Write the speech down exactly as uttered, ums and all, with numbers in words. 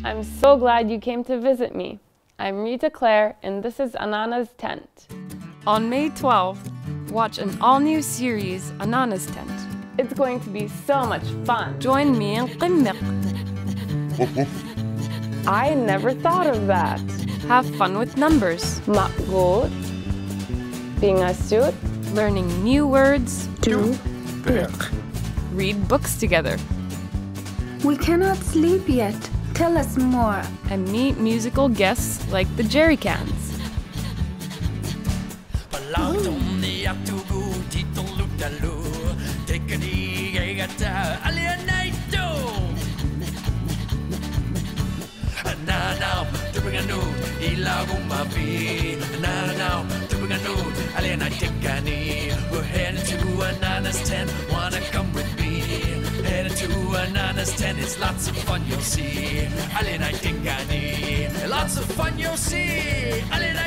I'm so glad you came to visit me. I'm Rita Claire, and this is Anaana's Tent. On May twelfth, watch an all-new series, Anaana's Tent. It's going to be so much fun. Join me in Qimmiq. I never thought of that. Have fun with numbers. Maqgood. Being astute. Learning new words. To Read books together. We cannot sleep yet. Tell us more. And meet musical guests like the Jerry Cans. We're heading to Anaana's tent. Wanna come with me? Heading to Anaana's tent. It's lots of fun you'll see. Lots of fun you'll see.